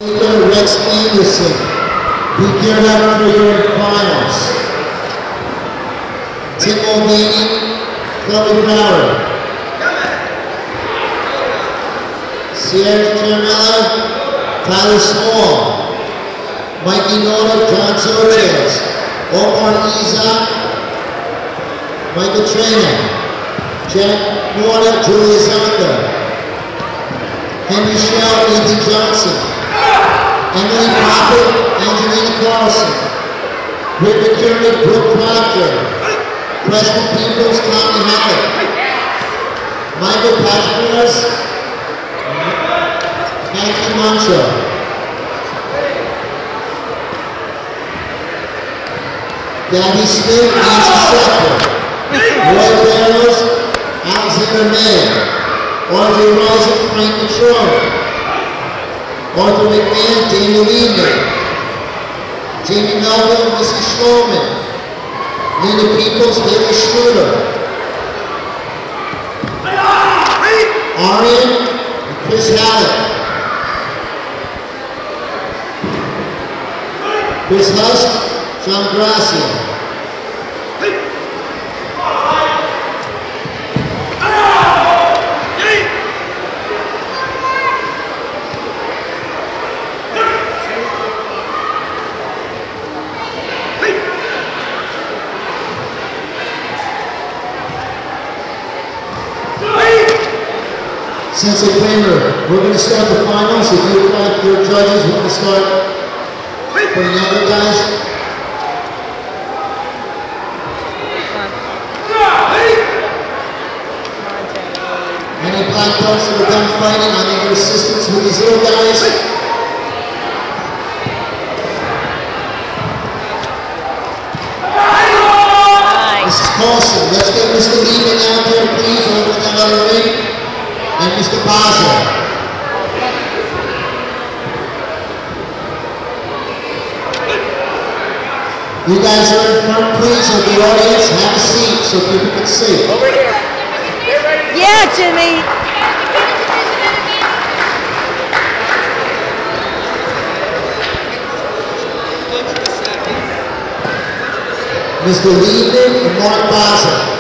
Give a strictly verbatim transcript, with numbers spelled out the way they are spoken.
Rex Anderson, be geared up for your finals. Tim Mulvaney, Chloe Brower. Sierra Carmella, Tyler Small. Mikey Nora, John Torres. Omar Iza, Michael Trainer. Jack Nora, Julia Zonda. Henry Shell, Ethan Johnson. Emily Poppett, Angelina Carlson. Rick McCurry, Brooke Proctor. Preston Peoples, Tommy Hackett. Michael Pashmiras, Nancy Mancho. Gabby Smith, Nancy Shepherd. Roy Barrows, Alexander Mayer. Audrey Rosen, Frank Detroit. Arthur McMahon, Daniel Lehman. Jamie Melville, Missy Schloman. Linda Peoples, Haley Schroeder. Arian and Chris Hallett. Chris Husk, John Gracia. Sensei Kramer, we're going to start the finals. If you would like your judges, we're going to start for the younger guys. Any black belts that are done fighting, I need your assistance with these little guys. Nice. Missus Paulson, let's get Mister Lehman out there, please, over in that other ring. And Mister Baza. You guys are in front, please, of the audience. Have a seat so people can see. Over here. Yeah, Jimmy. Mister Lehman and Mark Baza.